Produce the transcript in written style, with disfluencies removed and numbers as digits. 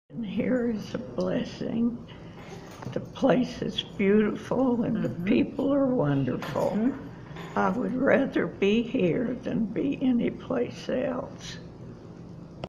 And here is a blessing. The place is beautiful and the people are wonderful. I would rather be here than be anyplace else.